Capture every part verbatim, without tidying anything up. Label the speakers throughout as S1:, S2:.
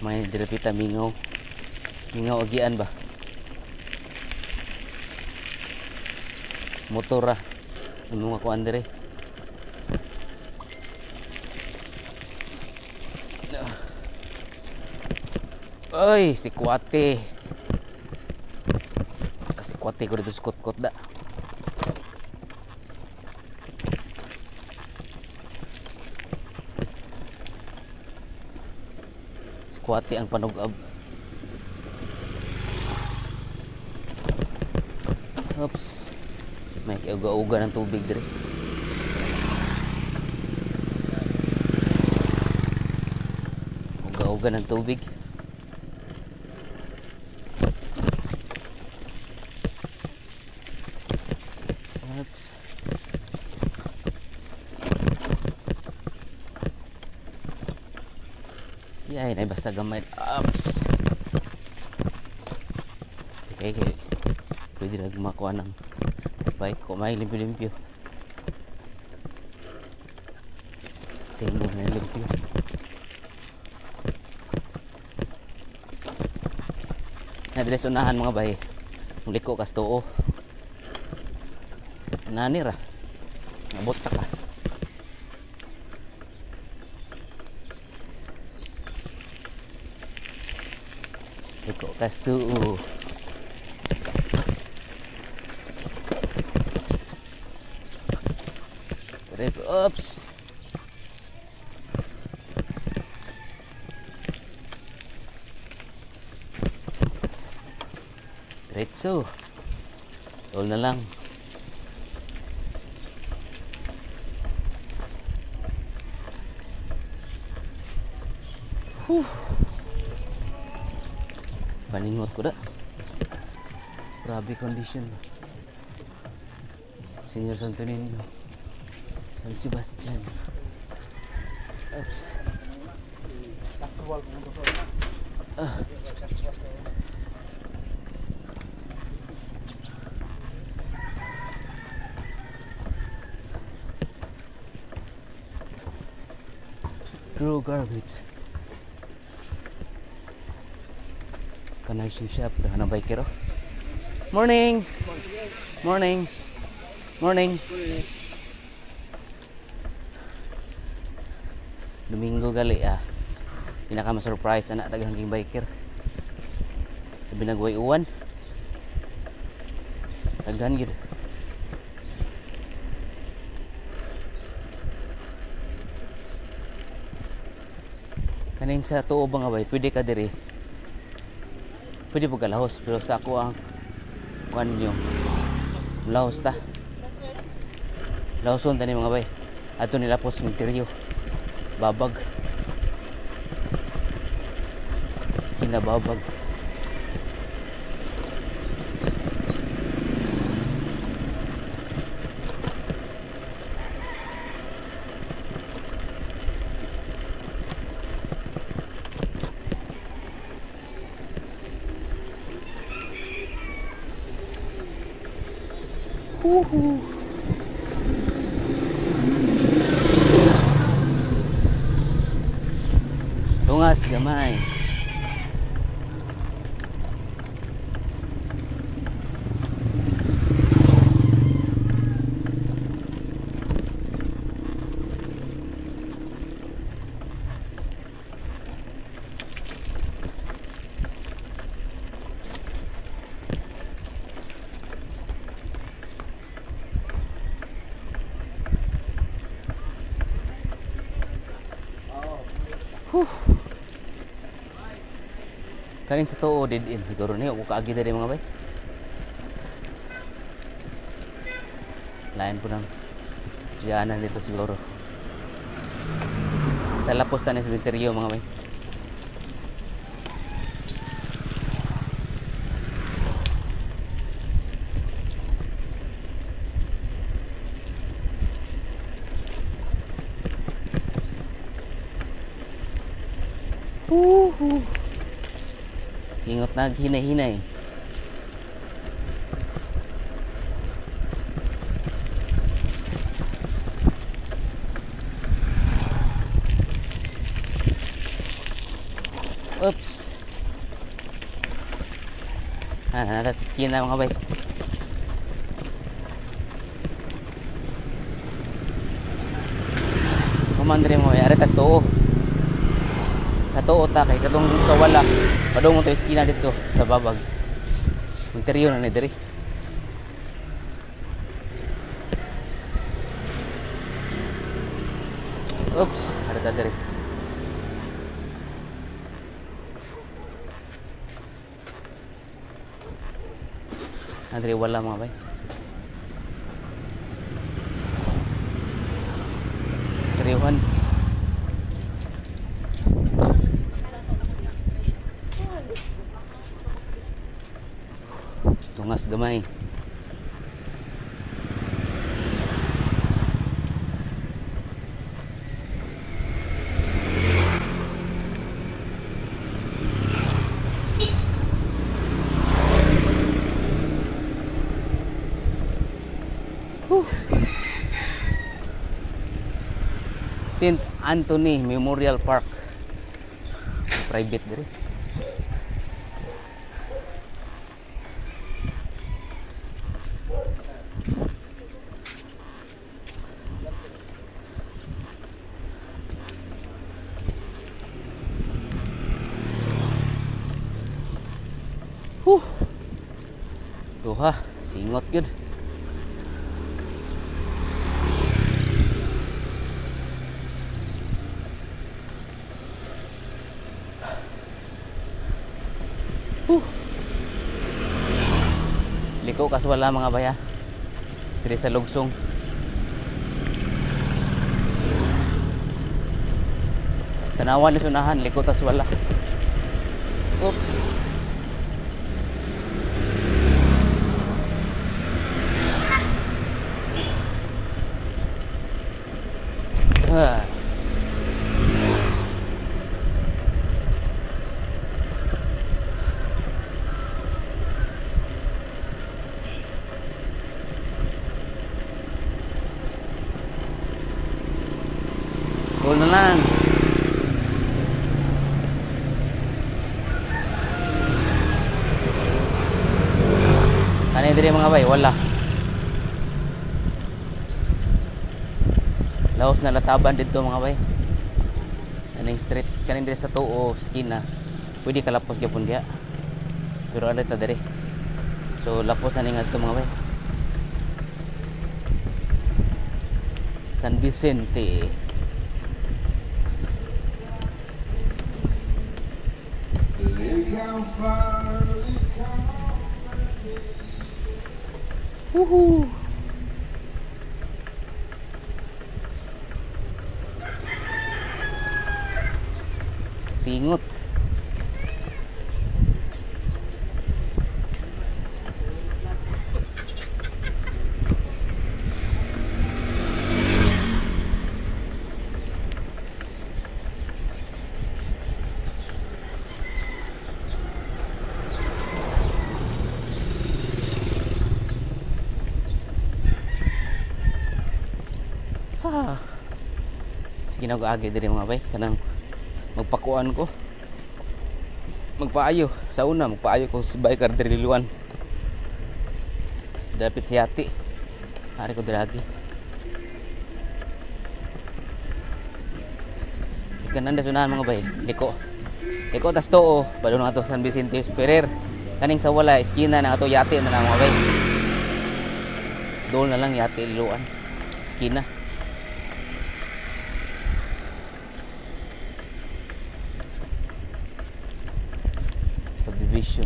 S1: May direpita mingaw. Mingaw agian ba? Motor ah. Ano mga kuan dire? Ay, si Kuwate. Kasi Kuwate ko dito skot-kot da. Si Kuwate ang panugab. Oops. May kauga-uga ng tubig dire. Uga-uga ng tubig. Oops. Yay, na basta gamay. Oops. Okay, okay. Pwede na gumakuha ng bike ko. May limpyo-limpyo. Tingnan mo na limpyo. Nadilis unahan mga bay. Muliko kas tuo. Nanira. Nabot ta ka. Liko kas tuo. Oops. Diretso. Tol na lang. Huh. Paningot ko da. Grabe condition. Senior Santo Niño. San Sebastian. Oops. Ah. Throw garbage. Kanay sing shop dah na biker. Morning. Morning. Morning. Domingo gali ah. Pinaka ma-surprise anak daghang king biker. Sabi nagway uwan. Daghan gid. Kaning sa tuo ba nga bay, pwede ka diri. Pwede po kalahos, pero sa ako ang kuan nyo. Lahos ta. Lahoson tani mga bay. Ato nila po sementeryo. Babag. Skin na babag. Woohoo! Tungas gamay. Huh. Kanin sa tuo dead end siguro ni ako kaagi diri mga bay. Lain po nang yanan dito siguro. Sa lapos ta ni sementeryo mga bay. Woohoo! Singot na hinay-hinay. Oops. Ah, nasa sa skin na mga bay. Kumandre mo, yari tas tuo. Sa tuo ta kay katong sa wala. Padung mo to iskina dito sa babag. Interior na ni diri. Oops, ada ta diri. Andre wala mga bay. Triwan. Tungas gamay. Saint Anthony Memorial Park, private diri. Huh. Duha, singot gyud. Liko kas wala mga baya diri sa lugsong. Tanawan ni sunahan, liko tas wala. Oops. Ah. Roll na lang. Ano yung diri mga bay? Wala. Laos na lataban dito mga bay. Ano yung street? Kanin diri sa tuo, skin na. Pwede kalapos gyapon diya. Pero ano ito diri? So lapos na ningad ito mga bay. San Vicente. Woohoo! Singot. Ah. Sige na ko agi diri mga bay, kanang magpakuan ko. Magpaayo sa una, magpaayo ko si biker diri liluan. Dapit si Yati. Hari ko diri agi. Kanan da sunahan mga bay, liko. Liko tas tuo, balo na ato San Vicente Ferrer. Kaning sa wala iskina na ato Yati na lang mga bay. Doon na lang Yati liluan. Iskina. Subdivision.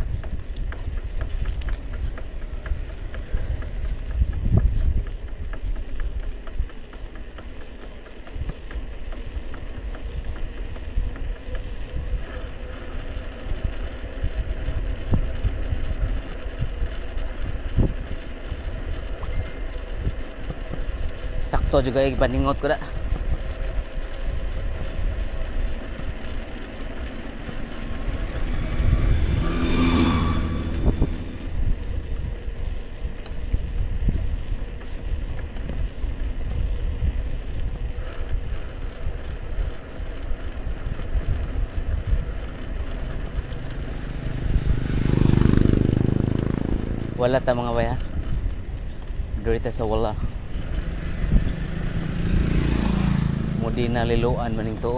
S1: Sakto juga yung paningot ko na. Wala ta mga bay ha. Dito sa wala. Mudi na liluan maning to.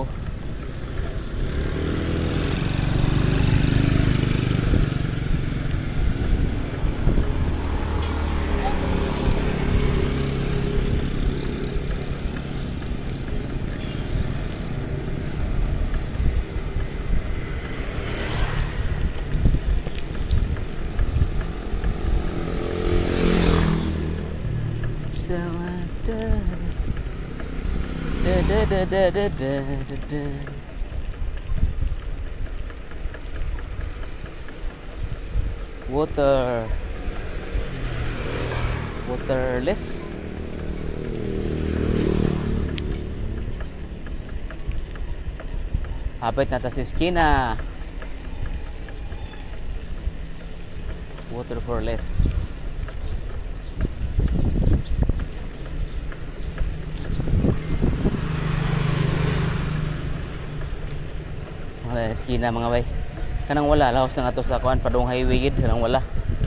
S1: Da da da da da da da. Water waterless. Habit na ta sa skina. Water for less. Skina mga bay. Kanang wala lahos na ato sa kuan padung highway gid kanang wala.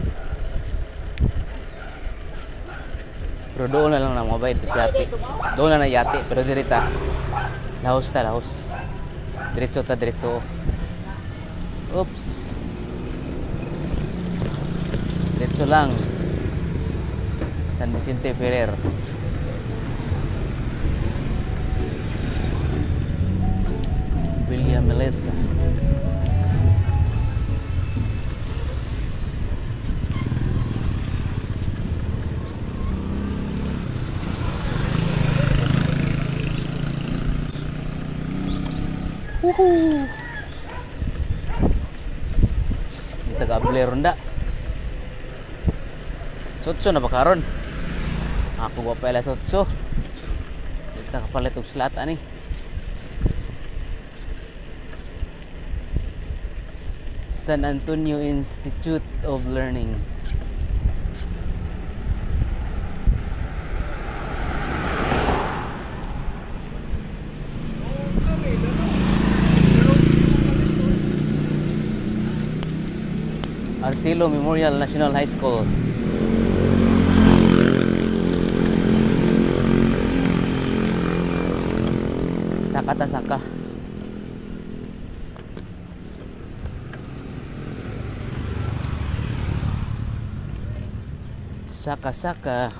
S1: Pero doon na lang na mga bay sa yate. Doon na na yate pero dirita. Lahos ta lahos. Diretso ta diretso. Oops. Diretso lang. San Vicente Ferrer. Villa Melissa. Woohoo! Taga-Abler ronda. Sotso na ba karon? Ako ba pala sotso? Kita kapalit og slata ni. San Antonio Institute of Learning. Arcelo Memorial National High School. Saka ta saka. Saka-saka.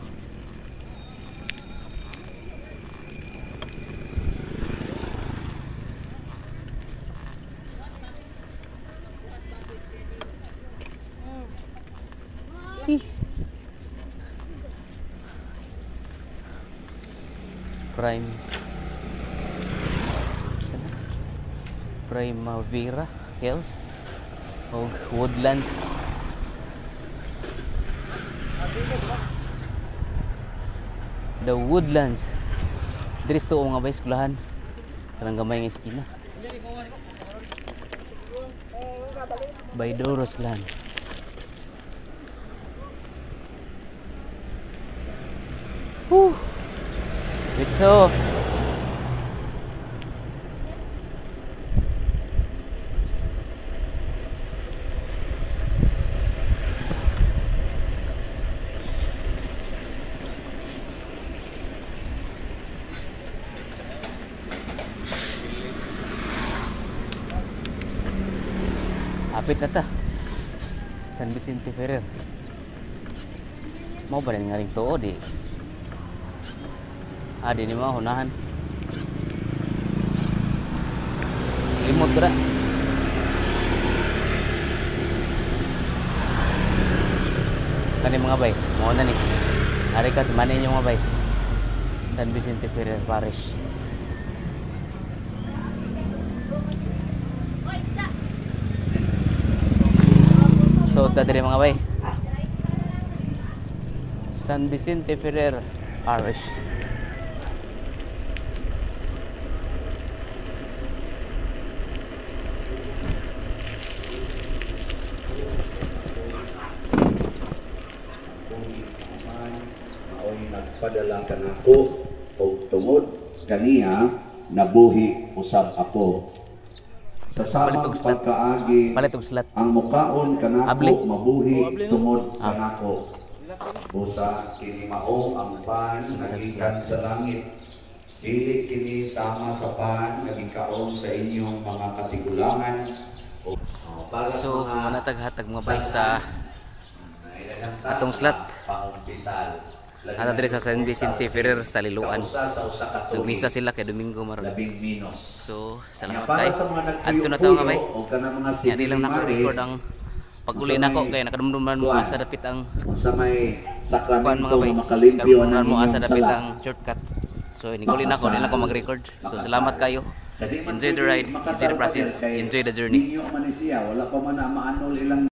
S1: Ih. Prime Primavera Hills o Woodlands. The Woodlands. Diri sto nga ba eskwelahan? Kanang gamay nga eskina. Baydoros Land. Woo! Ditso. Apit na ta. San Vicente Ferrer. Mau ba nga ring tuo di? Ah, di ni mo hunahan. Limot ko na. Kani mga bay, mo na ni. Ari ka manin yung mga bay. San Vicente Ferrer Parish. So, tadiri mga bay. San Vicente Ferrer Parish.
S2: Padala kanako og tungod kaniya nabuhi usab ako sa samang pagkaagi
S1: Palit og slat.
S2: ang mukaon kanako
S1: Abli.
S2: mabuhi tungod
S1: Ah.
S2: kanako. Busa kini mao ang pan nagikan sa langit. Dili kini sama sa pan nga gikaon sa inyong mga katigulangan. O, o, para
S1: So,
S2: mga
S1: manatag-hatag mga bay sa
S2: nailagang sa
S1: atong slat.
S2: pangumpisal.
S1: Ata diri sa San Vicente Ferrer sa Liloan.
S2: Kausa sa usa ka tuig,
S1: Nagmisa sila kay Domingo maron.
S2: labing minos.
S1: So,
S2: Nga
S1: salamat
S2: para
S1: kay.
S2: sa mga
S1: Adto na tawo nga bay.
S2: nagpuyo-puyo o kanang mga
S1: Yan lang nako
S2: sinimari,
S1: record ang pag-uli nako kay nakadumduman mo asa dapit ang
S2: sa may
S1: kuan
S2: sakramento
S1: mga bay.
S2: nga makalimpyo ng
S1: Nakadumduman mo asa
S2: inyong
S1: dapit
S2: sala.
S1: ang shortcut. So, iniguli nako din ako mag-record. So, salamat kayo.
S2: Sa di man
S1: Enjoy the
S2: pwede
S1: ride, enjoy the
S2: makasal
S1: process,
S2: pa kay
S1: enjoy the journey.
S2: ninyo man ni siya, wala pa man na maanol ilang